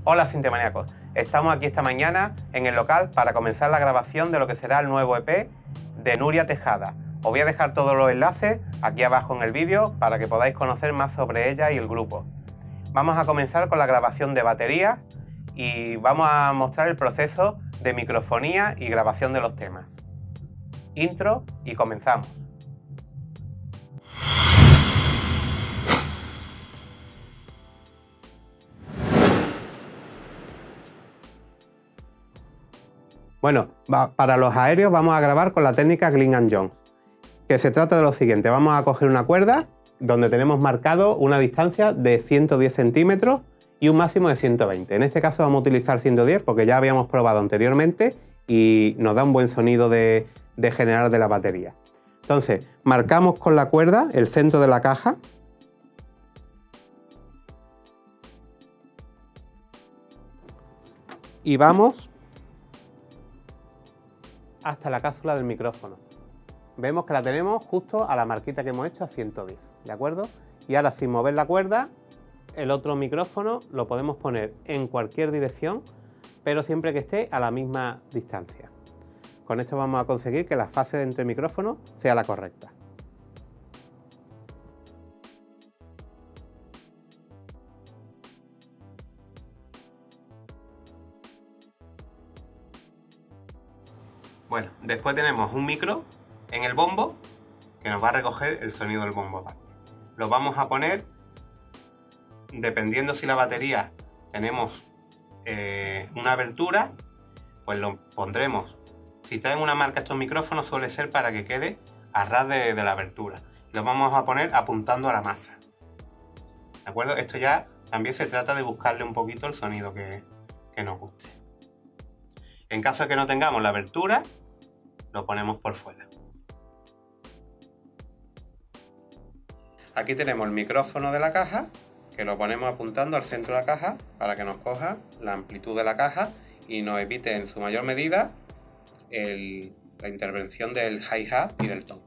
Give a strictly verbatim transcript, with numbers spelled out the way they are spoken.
Hola Sintemaníacos, estamos aquí esta mañana en el local para comenzar la grabación de lo que será el nuevo E P de Nuria Tejada. Os voy a dejar todos los enlaces aquí abajo en el vídeo para que podáis conocer más sobre ella y el grupo. Vamos a comenzar con la grabación de baterías y vamos a mostrar el proceso de microfonía y grabación de los temas. Intro y comenzamos. Bueno, para los aéreos vamos a grabar con la técnica Glyn and Johns, que se trata de lo siguiente. Vamos a coger una cuerda donde tenemos marcado una distancia de ciento diez centímetros y un máximo de ciento veinte. En este caso vamos a utilizar ciento diez porque ya habíamos probado anteriormente y nos da un buen sonido de, de generar de la batería. Entonces, marcamos con la cuerda el centro de la caja y vamos hasta la cápsula del micrófono. Vemos que la tenemos justo a la marquita que hemos hecho a ciento diez, ¿de acuerdo? Y ahora, sin mover la cuerda, el otro micrófono lo podemos poner en cualquier dirección, pero siempre que esté a la misma distancia. Con esto vamos a conseguir que la fase entre micrófonos sea la correcta. Bueno, después tenemos un micro en el bombo que nos va a recoger el sonido del bombo aparte. Lo vamos a poner, dependiendo si la batería tenemos eh, una abertura, pues lo pondremos. Si traen una marca estos micrófonos suele ser para que quede a ras de, de la abertura. Lo vamos a poner apuntando a la masa. ¿De acuerdo? Esto ya también se trata de buscarle un poquito el sonido que, que nos guste. En caso de que no tengamos la abertura, lo ponemos por fuera. Aquí tenemos el micrófono de la caja, que lo ponemos apuntando al centro de la caja para que nos coja la amplitud de la caja y nos evite en su mayor medida el, la intervención del hi-hat y del tom.